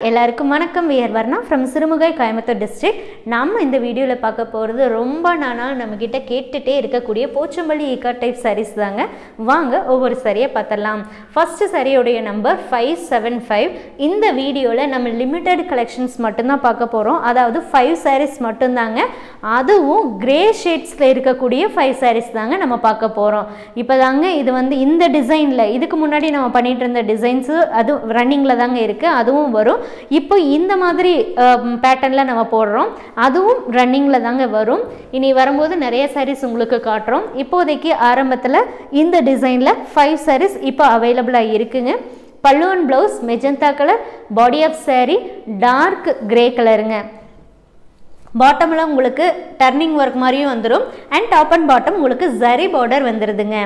எல்லாருக்கும் வணக்கம். We are Varnaa from Sirumugai, Coimbatore district. நம்ம இந்த வீடியோல பார்க்க போறது ரொம்ப நாளா நம்ம கிட்ட கேட்டுட்டே இருக்கக்கூடிய போச்சம்பள்ளி இக்கட் டைப் sarees தாங்க. வாங்க ஒவ்வொரு சாரியை பார்த்தலாம். ஃபர்ஸ்ட் சாரியோட நம்பர் 575. இந்த வீடியோல நம்ம லிமிட்டட் கலெக்ஷன்ஸ் மட்டும் தான் பார்க்க போறோம். அதாவது 5 sarees மட்டும் தாங்க. அதுவும் கிரே ஷேட்ஸ்ல இருக்கக்கூடிய 5 sarees தாங்க நம்ம பார்க்க போறோம். இப்போதாங்க இது வந்து இந்த டிசைன்ல இதுக்கு முன்னாடி நம்ம பண்ணிட்டு இருந்த டிசைன்ஸ் அது ரன்னிங்ல தாங்க இருக்கு. அதுவும் வரும். இப்போ இந்த மாதிரி பேட்டர்ன்ல நம்ம போடுறோம். அதுவும் ரன்னிங்ல தாங்க வரும். இனி வரும்போது நிறைய sarees உங்களுக்கு காட்டுறோம். இப்போதைக்கு ஆரம்பத்துல இந்த டிசைன்ல 5 sarees இப்போ அவைலபிளா இருக்குங்க. Pallu and blouse magenta colour, body of saree dark grey கலருங்க. பாட்டம்ல உங்களுக்கு டர்னிங் ஒர்க் மாதிரியும் வந்துடும். அண்ட் டாப் அண்ட் பாட்டம் உங்களுக்கு ஜரி பார்டர் வந்துடுதுங்க.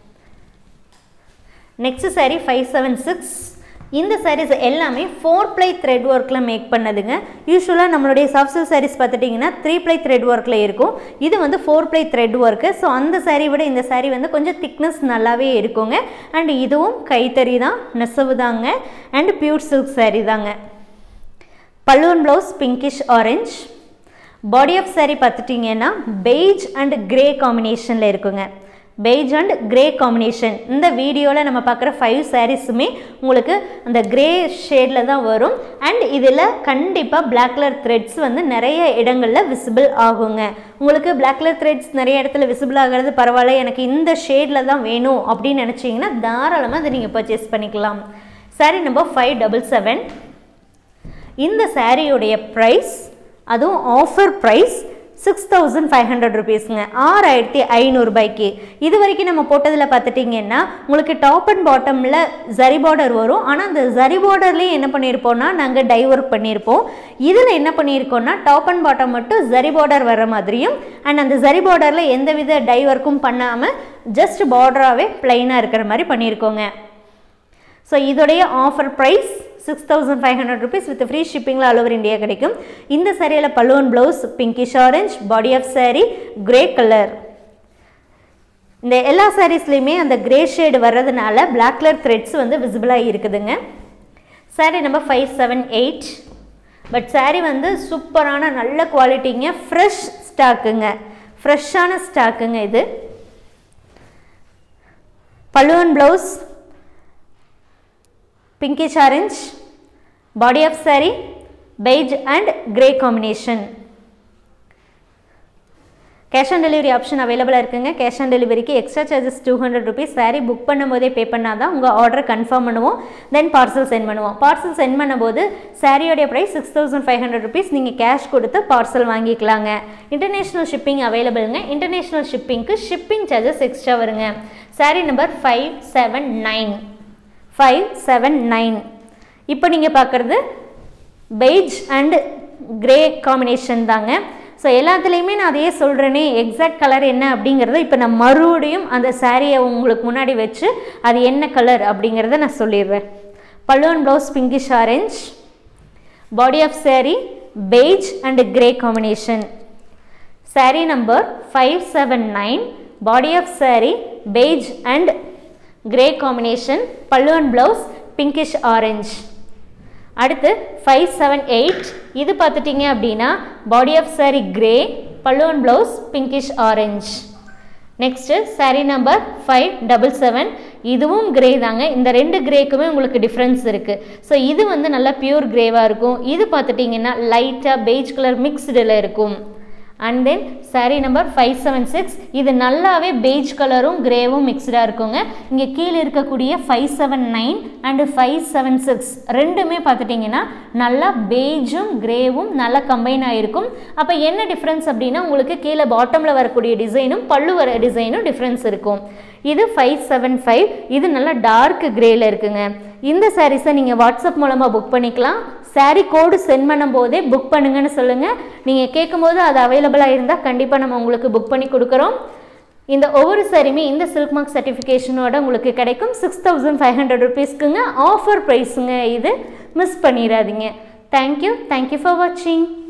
Next saree 576. இந்த sarees எல்லாமே 4 ply thread workல மேக் பண்ணதுங்க. யூசுவலா நம்மளுடைய சாஃப்ட் சில்க் sarees பார்த்துட்டீங்கன்னா 3 ply thread workல இருக்கும். இது வந்து 4 ply thread work. ஸோ அந்த saree விட இந்த saree வந்து கொஞ்சம் திக்னஸ் நல்லாவே இருக்குங்க. அண்ட் இதுவும் கைத்தறி தான், நெசவு தாங்க. அண்ட் பியூர் சில்க் saree தாங்க. Pallu and blouse pinkish orange. Body of saree பார்த்துட்டிங்கன்னா பெய்ஜ் அண்ட் கிரே காம்பினேஷனில் இருக்குங்க. Beige and grey combination. இந்த வீடியோவில் நம்ம பார்க்குற 5 sareesமே உங்களுக்கு அந்த கிரே ஷேடில் தான் வரும். அண்ட் இதில் கண்டிப்பாக பிளாக் கலர் த்ரெட்ஸ் வந்து நிறைய இடங்களில் விசிபிள் ஆகுங்க. உங்களுக்கு பிளாக் கலர் த்ரெட்ஸ் நிறைய இடத்துல விசிபிள் ஆகிறது பரவாயில்ல, எனக்கு இந்த ஷேடில் தான் வேணும் அப்படின்னு நினச்சிங்கன்னா தாராளமாக அதை நீங்கள் பர்ச்சேஸ் பண்ணிக்கலாம். saree number 577. இந்த சாரியோடைய ப்ரைஸ், அதுவும் ஆஃபர் ப்ரைஸ் 6500 rupeesங்க. 6500 ரூபாய்க்கு. இது வரைக்கும் நம்ம போட்டதில் பார்த்துட்டிங்கன்னா உங்களுக்கு டாப் அண்ட் பாட்டமில் ஜரி பார்டர் வரும். ஆனால் அந்த ஜரி பார்டர்லேயே என்ன பண்ணியிருப்போம்னா நாங்கள் டை ஒர்க் பண்ணியிருப்போம். இதில் என்ன பண்ணியிருக்கோம்னா டாப் அண்ட் பாட்டம் மட்டும் ஜரி பார்டர் வர மாதிரியும், அண்ட் அந்த ஜரி பார்டரில் எந்தவித டை ஒர்க்கும் பண்ணாமல் ஜஸ்ட் பார்டராகவே பிளைனாக இருக்கிற மாதிரி பண்ணியிருக்கோங்க. ஸோ இதோடைய offer price 6500 rupees with free shipping all over India கிடைக்கும். இந்த சாரியில pallu and blouse pinkish orange, body of saree grey colour. இந்த எல்லா சாரீஸ்லையுமே அந்த கிரே ஷேடு வர்றதுனால பிளாக் கலர் த்ரெட்ஸ் வந்து விசிபிளாக இருக்குதுங்க. saree number 578. பட் saree வந்து சூப்பரான நல்ல குவாலிட்டிங்க. ஃப்ரெஷ் ஸ்டாக்குங்க, ஃப்ரெஷ்ஷான ஸ்டாக்குங்க இது. Pallu and blouse pinkish orange, body of saree beige and grey combination. cash on delivery option available இருக்குங்க. cash on delivery க்கு extra charges 200 rupees. saree book பண்ணும்போதே பே பண்ணாதான் உங்க ஆர்டர் கன்ஃபார்ம் பண்ணுவோம். then parcel send பண்ணுவோம். parcel send பண்ணும்போது சாரியோட price 6500 rupees. நீங்க cash கொடுத்து parcel வாங்கிக்கலாங்க. international shipping அவைலபிள்ங்க. international shipping க்கு shipping charges extra வருங்க. saree number 579. 579. இப்போ நீங்கள் பார்க்குறது பெய்ஜ் அண்ட் கிரே காம்பினேஷன் தாங்க. ஸோ எல்லாத்துலேயுமே நான் அதையே சொல்கிறேனே, எக்ஸாக்ட் கலர் என்ன அப்படிங்கிறத இப்போ நான் மறுபடியும் அந்த சாரியை உங்களுக்கு முன்னாடி வச்சு அது என்ன கலர் அப்படிங்கிறத நான் சொல்லிடுறேன். Pallu and blouse pinkish orange, body of saree beige and grey combination. saree number 579. Body of saree beige and grey combination. Pallu and blouse pinkish orange. அடுத்து 578. இது பார்த்துட்டிங்க அப்படின்னா body of saree grey, pallu and blouse pinkish orange. Next saree number 577. இதுவும் grey தாங்க. இந்த ரெண்டு கிரேக்குமே உங்களுக்கு difference இருக்குது. ஸோ இது வந்து நல்லா பியூர் கிரேவாக இருக்கும். இது பார்த்துட்டிங்கன்னா லைட்டாக பெய்ஜ் கலர் மிக்ஸ்டில் இருக்கும். And then saree number 576. இது நல்லாவே பெய்ஜ் கலரும் கிரேவும் மிக்ஸ்டாக இருக்குங்க. இங்கே கீழே இருக்கக்கூடிய 579 அண்டு 576 ரெண்டுமே பார்த்துட்டிங்கன்னா நல்லா பெய்ஜும் கிரேவும் நல்லா கம்பைன் ஆகிருக்கும். அப்போ என்ன டிஃப்ரென்ஸ் அப்படின்னா உங்களுக்கு கீழே பாட்டமில் வரக்கூடிய டிசைனும் பல்லு வர டிசைனும் டிஃப்ரென்ஸ் இருக்கும். இது 575. இது நல்லா டார்க் கிரேயில் இருக்குங்க. இந்த சாரீஸை நீங்கள் வாட்ஸ்அப் மூலமாக புக் பண்ணிக்கலாம். சாரீ கோடு சென்ட் பண்ணும் போதே புக் பண்ணுங்கன்னு சொல்லுங்கள். நீங்கள் கேட்கும்போது அது அவைலபிளாக இருந்தால் கண்டிப்பாக நம்ம உங்களுக்கு புக் பண்ணி கொடுக்குறோம். இந்த ஒவ்வொரு சாரியுமே இந்த சில்க் மார்க் சர்டிஃபிகேஷனோட உங்களுக்கு கிடைக்கும். 6500 rupeesக்குங்க. ஆஃபர் ப்ரைஸுங்க இது. மிஸ் பண்ணிடாதீங்க. தேங்க்யூ ஃபார் வாட்சிங்.